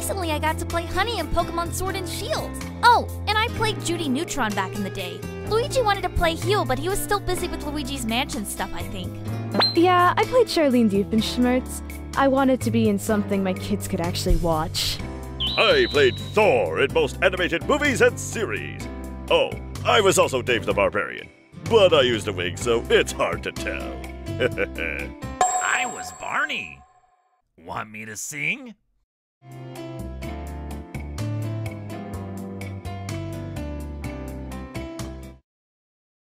recently I got to play Honey in Pokemon Sword and Shield. Oh, and I played Judy Neutron back in the day. Luigi wanted to play Heal, but he was still busy with Luigi's Mansion stuff, I think. Yeah, I played Charlene Doofenshmirtz. I wanted to be in something my kids could actually watch. I played Thor in most animated movies and series. Oh, I was also Dave the Barbarian. But I used a wig, so it's hard to tell. I was Barney. Want me to sing?